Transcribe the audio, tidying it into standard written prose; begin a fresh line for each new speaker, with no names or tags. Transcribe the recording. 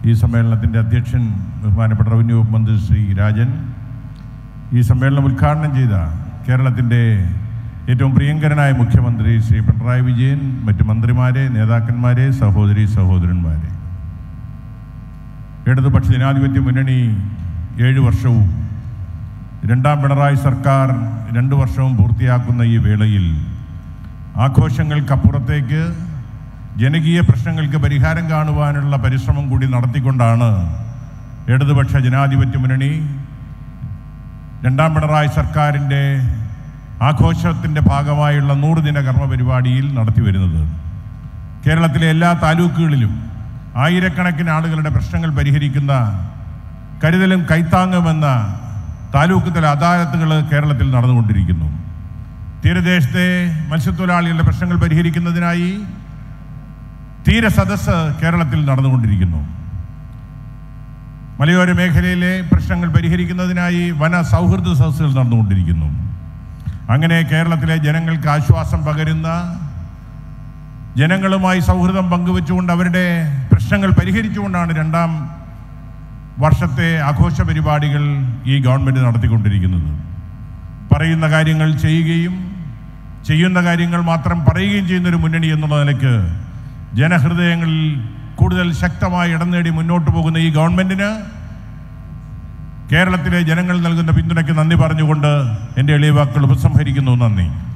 ഈ സമ്മേളനത്തിൻ്റെ അധ്യക്ഷൻ ബഹുമാനപ്പെട്ട റവന്യൂ വകുപ്പ് മന്ത്രി ശ്രീ രാജൻ, ഈ സമ്മേളനം ഉദ്ഘാടനം ചെയ്ത കേരളത്തിൻ്റെ ഏറ്റവും പ്രിയങ്കരനായ മുഖ്യമന്ത്രി ശ്രീ പിണറായി വിജയൻ, മറ്റ് മന്ത്രിമാരെ, നേതാക്കന്മാരെ, സഹോദരന്മാരെ, ഇടതുപക്ഷ ജനാധിപത്യ മുന്നണി 7 വർഷവും രണ്ടാം പിണറായി സർക്കാർ 2 വർഷവും പൂർത്തിയാക്കുന്ന ഈ വേളയിൽ ആഘോഷങ്ങൾക്കപ്പുറത്തേക്ക് ജനകീയ പ്രശ്നങ്ങൾക്ക് പരിഹാരം കാണുവാനുള്ള പരിശ്രമം കൂടി നടത്തിക്കൊണ്ടാണ് ഇടതുപക്ഷ ജനാധിപത്യ മുന്നണി രണ്ടാം പിണറായി സർക്കാരിൻ്റെ ആഘോഷത്തിൻ്റെ ഭാഗമായുള്ള 100 ദിന കർമ്മ പരിപാടിയിൽ നടത്തി വരുന്നത്. കേരളത്തിലെ എല്ലാ താലൂക്കുകളിലും ആയിരക്കണക്കിന് ആളുകളുടെ പ്രശ്നങ്ങൾ പരിഹരിക്കുന്ന കരുതലും കൈത്താങ്ങുമെന്ന താലൂക്ക് തല അദാലത്തുകൾ കേരളത്തിൽ നടന്നുകൊണ്ടിരിക്കുന്നു. തീരദേശത്തെ മത്സ്യത്തൊഴിലാളികളുടെ പ്രശ്നങ്ങൾ പരിഹരിക്കുന്നതിനായി തീര സദസ്സ് കേരളത്തിൽ നടന്നുകൊണ്ടിരിക്കുന്നു. മലയോര മേഖലയിലെ പ്രശ്നങ്ങൾ പരിഹരിക്കുന്നതിനായി വന സൗഹൃദ സദസ്സുകൾ നടന്നുകൊണ്ടിരിക്കുന്നു. അങ്ങനെ കേരളത്തിലെ ജനങ്ങൾക്ക് ആശ്വാസം പകരുന്ന, ജനങ്ങളുമായി സൗഹൃദം പങ്കുവെച്ചുകൊണ്ട് അവരുടെ പ്രശ്നങ്ങൾ പരിഹരിച്ചുകൊണ്ടാണ് 2ാം വർഷത്തെ ആഘോഷ പരിപാടികൾ ഈ ഗവൺമെൻറ് നടത്തിക്കൊണ്ടിരിക്കുന്നത്. പറയുന്ന കാര്യങ്ങൾ ചെയ്യുകയും ചെയ്യുന്ന കാര്യങ്ങൾ മാത്രം പറയുകയും ചെയ്യുന്നൊരു മുന്നണി എന്നുള്ള നിലയ്ക്ക് ജനഹൃദയങ്ങളിൽ കൂടുതൽ ശക്തമായി ഇടം നേടി മുന്നോട്ട് പോകുന്ന ഈ ഗവൺമെൻറ്റിന് കേരളത്തിലെ ജനങ്ങൾ നൽകുന്ന പിന്തുണയ്ക്ക് നന്ദി പറഞ്ഞുകൊണ്ട് എൻ്റെ എളിയ വാക്കുകൾ ഉപസംഹരിക്കുന്നു. നന്ദി.